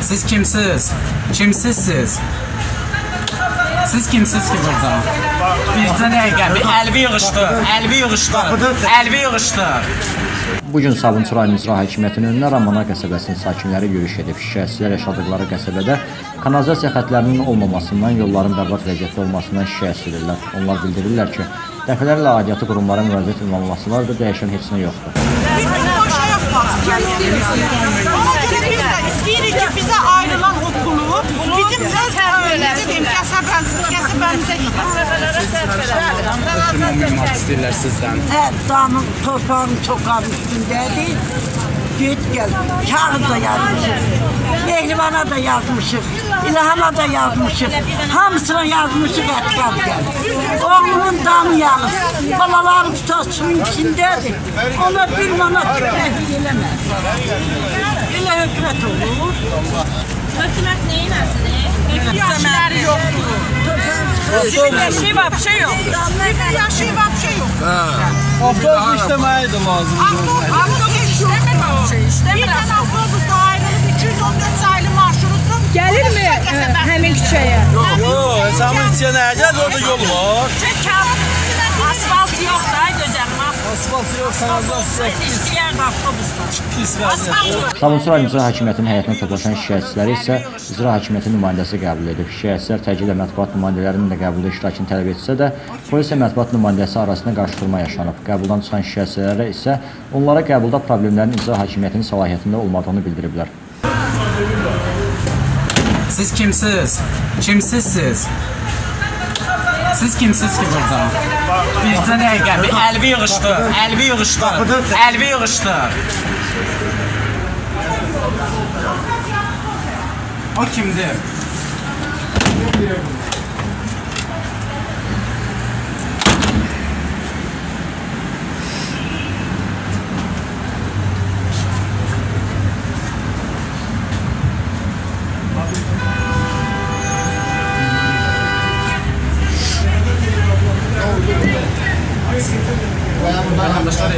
Siz kimsiz? Kimsiz siz? Siz kimsiz ki burada? Bircə dəqiqə, bir əlvi yığışdır. Bugün Sabunçu rayon icra hakimiyyətinin önündə Ramana qəsəbəsinin sakinləri yürüyüş edib. Şikayətçilər yaşadıkları qəsəbədə kanalizasiya xətlərinin olmamasından, yolların bərbad vəziyyətdə olmasından şikayətçidirlər. Onlar bildirirlər ki, dəfələrlə aidiyyatı qurumlara müraciət ünvanlasalar da dəyişən heç nə yoxdur. Bütün boşa yapmaz. Ona görə biz də istəyirik ki, bizə ayrılan o pulu bizim öz qəsəbəmizə Mühümmat istəyirlər sizdən. Damın, torpağın çoxanın üstündədir. Git gel, kağıt da yazmışıq, Mehrimana da yazmışıq, İlhama da yazmışıq, hamısına yazmışıq ətkab gəl. Oğlumun damı yanır, balalarım tutasının içindədir, ona bir manat kömək eləməz. Elə hökumət olur. Hökumət neyin əsini? Yaşları yoxdur. Yaşı vapşe yok. Yaşı vapşe yok. Avtobus işlemeye de lazım. Avtobus işlemir mi? Bir tane avtobusda ayrılıb 214 sayılı marşrutun. Gelir mi həmin küçəyə? Yok, hesabın içine ne geldi? Orada yol var. Asfalt yok da gözəlim. Asfalt yok, kanalizasiya. İşləyər də avtobuslar. Pis vəziyyətdə. Sabunçu rayon icra hakimiyyətinin həyətinə toplaşan şikayətçiləri isə icra hakimiyyətinin nümayəndəsi qəbul edib. Şikayətçilər təcili mətbuat nümayəndələrinin də qəbulda iştirakını tələb etsə də, polis və mətbuat nümayəndəsi arasında qarşıdurma yaşanıb. Qəbuldan çıxan şikayətçilərə isə onlara qəbulda problemlərin icra hakimiyyətinin səlahiyyətində olmadığını bildiriblər. Siz kimsiz? Kimsiz siz? Siz kimsiz ki burada? Bircə dəqiqə, bir əlvi yığışdır. O kimdir? Arkadaşlar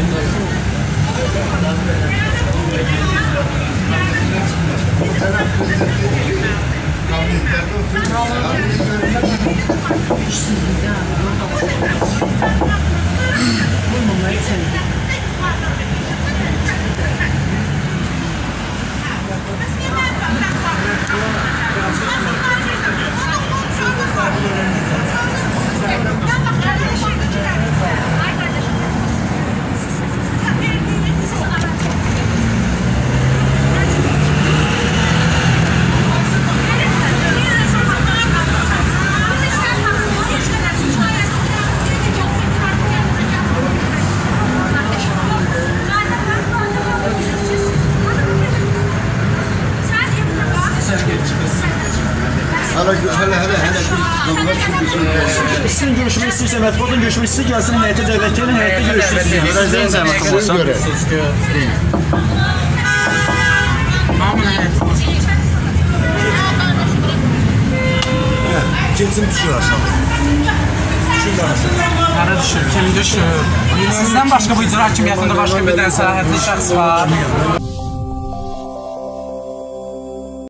sizin görüşmek istiyorsa mətbuatın görüşmek istiyorsa gelsin heyete devletlerin heyette görüşmek sizden zahmet olursa. Kesin düşür aşağı. Hara düşür, kim düşür? Sizdən başqa bu icra hakimiyyətində başqa bir dənə səlahiyyətli şəxs var.